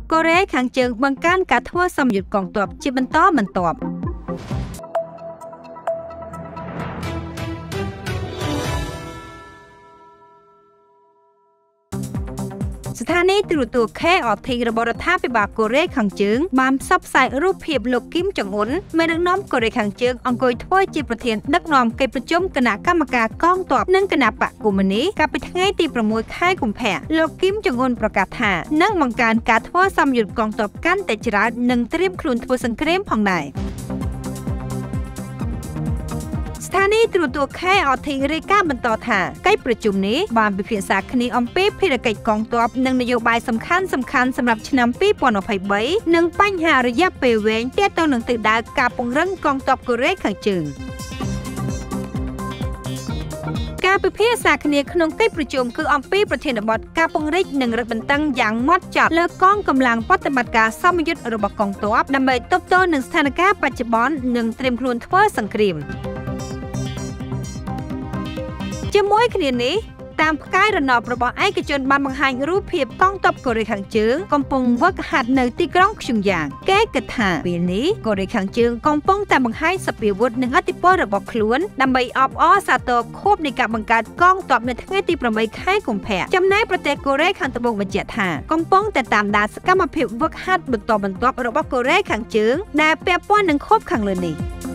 កូរ៉េខាងជើងបង្កើនការធ្វើសម្ពយុទ្ធកងទ័ពជាបន្តបន្ទាប់ស្ថានីយទូរទស្សន៍ KRT របស់រដ្ឋាភិបាលកូរ៉េខាងជើងបានផ្សព្វផ្សាយរូបភាពលោកគីមចុងអ៊ុនមេដឹកនាំកូរ៉េខាងជើងអង្គុយធ្វើជាប្រធានដឹកនាំកិច្ចប្រជុំគណៈកម្មការកងទ័ពនិងគណៈបកកុម្មុយនីសកាលពីថ្ងៃទី6 ខែកុម្ភៈលោកគីមចុងអ៊ុនប្រកាសថានឹងបង្កើនការធ្វើសម្ពយុទ្ធកងទ័ពកាន់តែច្រើននិងត្រៀមខ្លួនធ្វើសង្គ្រាមផងដែរស្ថានីយទូរទស្សន៍ KRT រាយការណ៍បន្តថាកិច្ចប្រជុំនេះបានពិភាក្សាគ្នាអំពីភារកិច្ចកងទ័ពនិងនយោបាយសំខាន់ៗសម្រាប់ឆ្នាំ2023និងបញ្ហារយៈពេលវែងទាក់ទងនឹងទិសដៅការពង្រឹងកងទ័ពកូរ៉េខាងជើងការពិភាក្សាគ្នាក្នុងកិច្ចប្រជុំគឺអំពីប្រធានបទការពង្រីកនិងរឹតបន្តឹងយ៉ាងម៉ត់ចត់លើកងកម្លាំងប្រតិបត្តិការសម្ពយុទ្ធរបស់កងទ័ពដើម្បីទប់ទល់នឹងស្ថានភាពបច្ចុប្បន្ននិងត្រៀមខ្លួនធ្វើសង្គ្រាមជាមួយគ្នានេះតាមផ្កាយរណបរបស់ឯកជនបានបង្ហាញរូបភាពកងទ័ពកូរ៉េខាងជើងកំពុងវឹកហាត់នៅទីក្រុងខ្ជុងយ៉ាងគេគិតថាពេលនេះកូរ៉េខាងជើងកំពុងតែបង្ហាញសពាវុធនិងឥទ្ធិពលរបស់ខ្លួនដើម្បីអបអរសាទរខួបនៃការបង្កើតកងទ័ពនៅថ្ងៃទី8 ខែកុម្ភៈចំណែកប្រទេសកូរ៉េខាងត្បូងបញ្ជាក់ថាកំពុងតែតាមដានសកម្មភាពវឹកហាត់បន្តបន្ទាប់របស់កូរ៉េខាងជើងដែលពាក់ព័ន្ធនឹងខួបខាងលើនេះ